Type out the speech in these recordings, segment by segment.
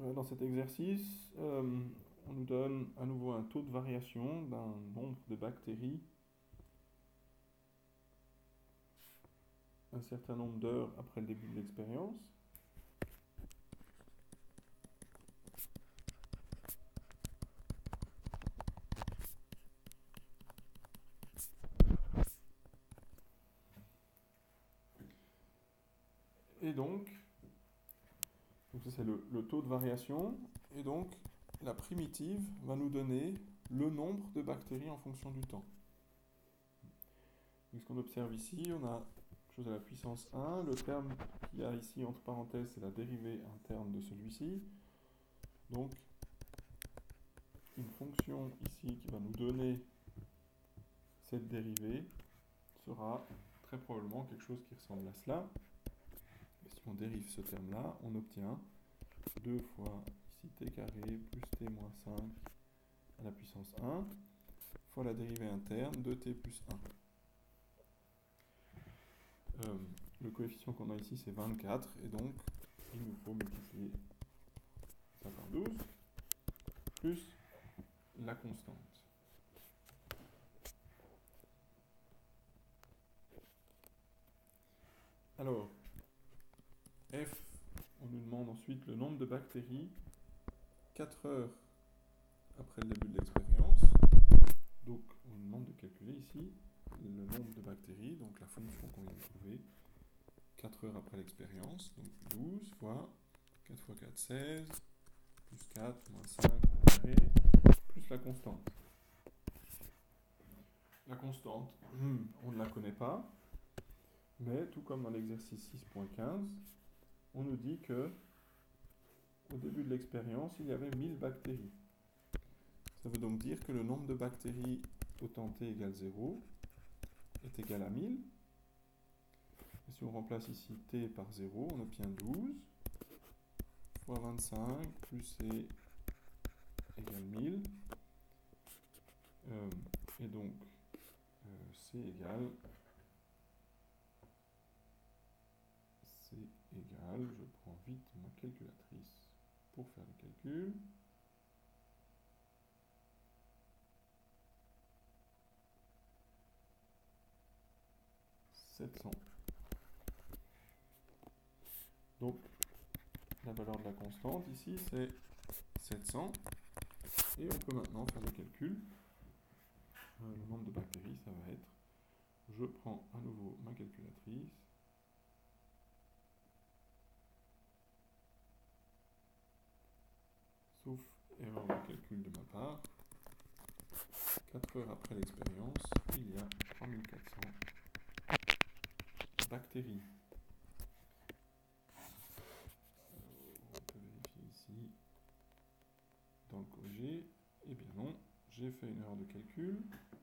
Dans cet exercice, on nous donne à nouveau un taux de variation d'un nombre de bactéries un certain nombre d'heures après le début de l'expérience. Et donc ça c'est le taux de variation, et donc la primitive va nous donner le nombre de bactéries en fonction du temps. Donc ce qu'on observe ici, on a quelque chose à la puissance 1, le terme qu'il y a ici entre parenthèses c'est la dérivée interne de celui-ci, donc une fonction ici qui va nous donner cette dérivée sera très probablement quelque chose qui ressemble à cela. Et si on dérive ce terme-là, on obtient 2 fois ici t carré plus t moins 5 à la puissance 1 fois la dérivée interne de t plus 1. Le coefficient qu'on a ici c'est 24 et donc il nous faut multiplier ça par 12 plus la constante. Alors, F, on nous demande ensuite le nombre de bactéries 4 heures après le début de l'expérience. Donc, on nous demande de calculer ici le nombre de bactéries, donc la fonction qu'on vient de trouver, 4 heures après l'expérience. Donc, 12 fois 4 fois 4, 16, plus 4, moins 5 au carré, plus la constante. La constante, on ne la connaît pas, mais tout comme dans l'exercice 6.15, on nous dit que au début de l'expérience, il y avait 1000 bactéries. Ça veut donc dire que le nombre de bactéries au temps t égale 0 est égal à 1000. Et si on remplace ici t par 0, on obtient 12 fois 25 plus c égale 1000. Et donc, c égale, je prends vite ma calculatrice pour faire le calcul. « 700. » Donc, la valeur de la constante ici, c'est 700. Et on peut maintenant faire le calcul. Le nombre de bactéries, ça va être, je prends à nouveau ma calculatrice. Sauf erreur de calcul de ma part. 4 heures après l'expérience, il y a 3400 bactéries. On peut vérifier ici dans le corrigé. Eh bien non, j'ai fait une erreur de calcul.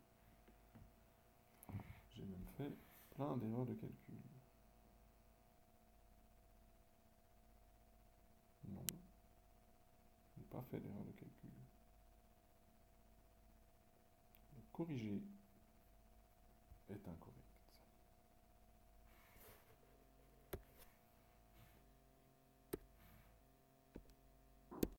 J'ai même fait plein d'erreurs de calcul. Non, je n'ai pas fait d'erreur de calcul. Le corrigé est incorrect.